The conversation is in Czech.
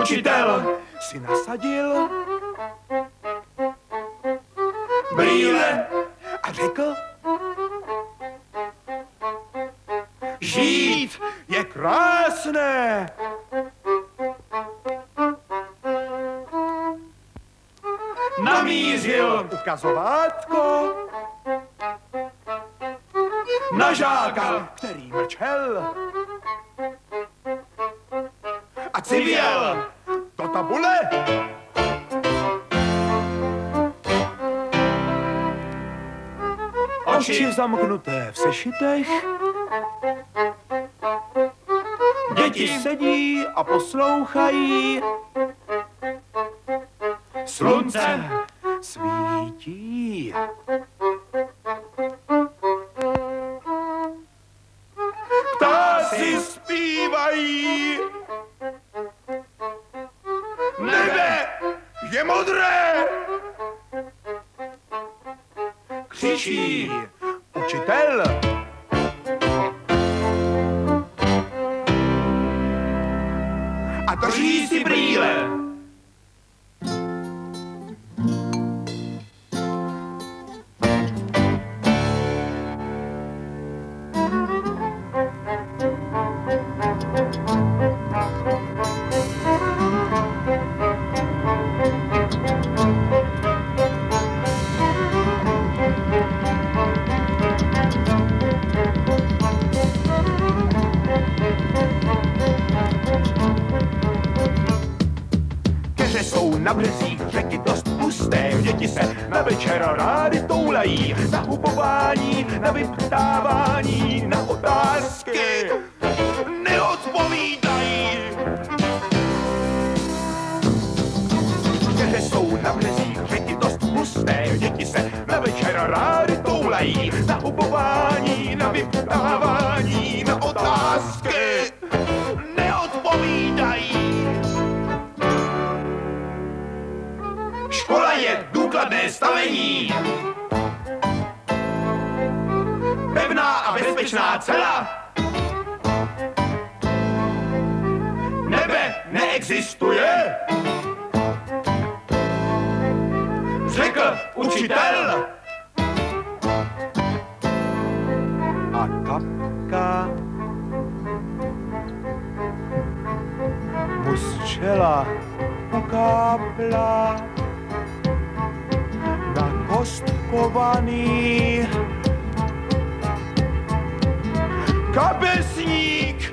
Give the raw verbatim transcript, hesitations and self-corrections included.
Učitel si nasadil brýle a řekl: žít je krásné. Namířil ukazovátko na žáka, který mlčel, a civěl do tabule. Oči zamknuté v sešitech, děti sedí a poslouchají. Slunce svítí. Ptáci zpívají. Nebe je modré. Křičí učitel. A drží si brýle. Na březích řeky dost pusté, děti se na večer rády toulají, na hubování, na vyptávání, na otázky neodpovídají. Keře jsou na březích řeky dost pusté, děti se na večer rády toulají, na hubování, na vyptávání, na otázky neodpovídají. Škola je důkladné stavení, pevná a bezpečná cela. Nebe neexistuje, řekl učitel. A kapka mu z čela ukápla na kostkovaný kapesník.